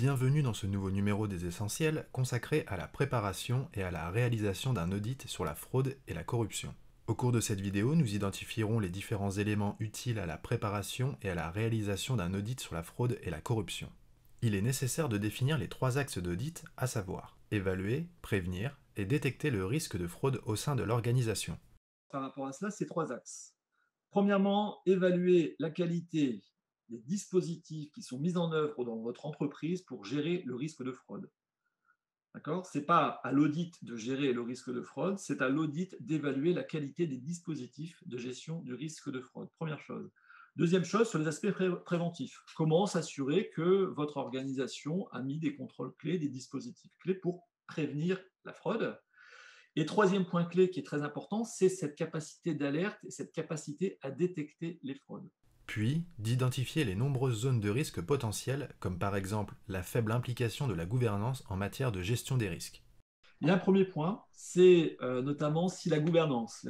Bienvenue dans ce nouveau numéro des Essentiels consacré à la préparation et à la réalisation d'un audit sur la fraude et la corruption. Au cours de cette vidéo, nous identifierons les différents éléments utiles à la préparation et à la réalisation d'un audit sur la fraude et la corruption. Il est nécessaire de définir les trois axes d'audit, à savoir évaluer, prévenir et détecter le risque de fraude au sein de l'organisation. Par rapport à cela, c'est trois axes. Premièrement, évaluer la qualité des dispositifs qui sont mis en œuvre dans votre entreprise pour gérer le risque de fraude. D'accord? Ce n'est pas à l'audit de gérer le risque de fraude, c'est à l'audit d'évaluer la qualité des dispositifs de gestion du risque de fraude. Première chose. Deuxième chose, sur les aspects préventifs. Comment s'assurer que votre organisation a mis des contrôles clés, des dispositifs clés pour prévenir la fraude? Et troisième point clé qui est très important, c'est cette capacité d'alerte et cette capacité à détecter les fraudes. Puis, d'identifier les nombreuses zones de risque potentielles, comme par exemple la faible implication de la gouvernance en matière de gestion des risques. Il y a un premier point, c'est notamment si la gouvernance,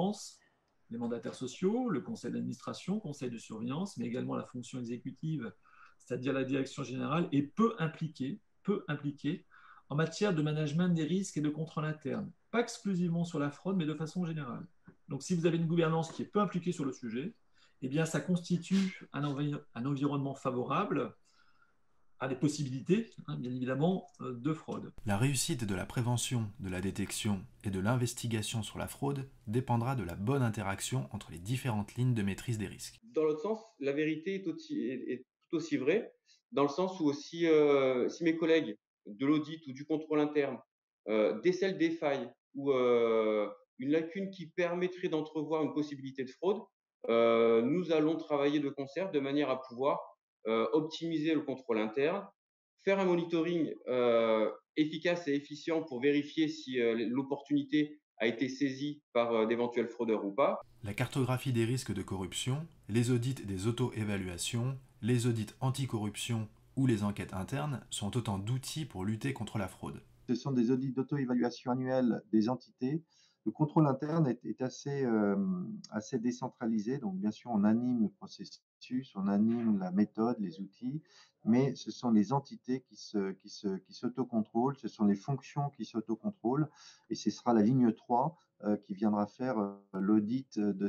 les mandataires sociaux, le conseil d'administration, le conseil de surveillance, mais également la fonction exécutive, c'est-à-dire la direction générale, est peu impliquée en matière de management des risques et de contrôle interne. Pas exclusivement sur la fraude, mais de façon générale. Donc si vous avez une gouvernance qui est peu impliquée sur le sujet, eh bien ça constitue un environnement favorable à des possibilités, bien évidemment, de fraude. La réussite de la prévention, de la détection et de l'investigation sur la fraude dépendra de la bonne interaction entre les différentes lignes de maîtrise des risques. Dans l'autre sens, la vérité est tout aussi vraie, dans le sens où aussi, si mes collègues de l'audit ou du contrôle interne décèlent des failles ou une lacune qui permettrait d'entrevoir une possibilité de fraude, nous allons travailler de concert de manière à pouvoir optimiser le contrôle interne, faire un monitoring efficace et efficient pour vérifier si l'opportunité a été saisie par d'éventuels fraudeurs ou pas. La cartographie des risques de corruption, les audits des auto-évaluations, les audits anticorruption ou les enquêtes internes sont autant d'outils pour lutter contre la fraude. Ce sont des audits d'auto-évaluation annuelle des entités. Le contrôle interne est assez décentralisé. Donc, bien sûr, on anime le processus, on anime la méthode, les outils, mais ce sont les entités qui s'autocontrôlent, ce sont les fonctions qui s'autocontrôlent, et ce sera la ligne 3 qui viendra faire l'audit de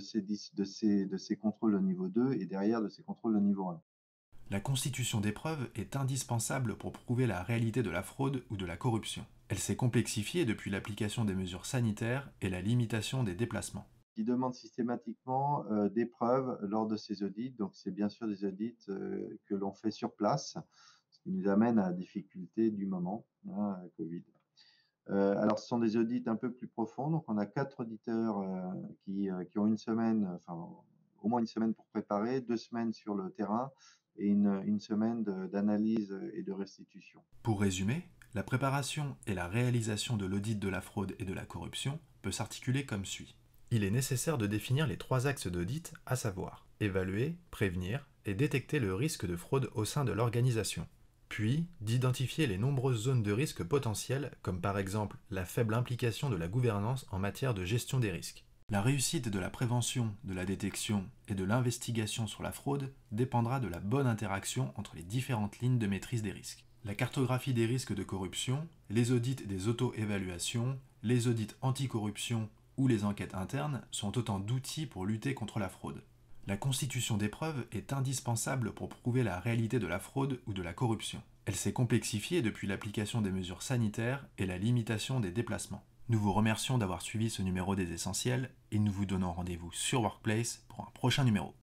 ces contrôles au niveau 2 et derrière de ces contrôles au niveau 1. La constitution des preuves est indispensable pour prouver la réalité de la fraude ou de la corruption. Elle s'est complexifiée depuis l'application des mesures sanitaires et la limitation des déplacements. Qui demande systématiquement des preuves lors de ces audits. Donc, c'est bien sûr des audits que l'on fait sur place, ce qui nous amène à la difficulté du moment, Covid. Alors, ce sont des audits un peu plus profonds. Donc, on a 4 auditeurs qui ont une semaine, enfin, au moins une semaine pour préparer, 2 semaines sur le terrain et une semaine d'analyse et de restitution. Pour résumer, la préparation et la réalisation de l'audit de la fraude et de la corruption peut s'articuler comme suit. Il est nécessaire de définir les trois axes d'audit, à savoir évaluer, prévenir et détecter le risque de fraude au sein de l'organisation. Puis, d'identifier les nombreuses zones de risque potentielles, comme par exemple la faible implication de la gouvernance en matière de gestion des risques. La réussite de la prévention, de la détection et de l'investigation sur la fraude dépendra de la bonne interaction entre les différentes lignes de maîtrise des risques. La cartographie des risques de corruption, les audits des auto-évaluations, les audits anticorruption ou les enquêtes internes sont autant d'outils pour lutter contre la fraude. La constitution des preuves est indispensable pour prouver la réalité de la fraude ou de la corruption. Elle s'est complexifiée depuis l'application des mesures sanitaires et la limitation des déplacements. Nous vous remercions d'avoir suivi ce numéro des Essentiels et nous vous donnons rendez-vous sur Workplace pour un prochain numéro.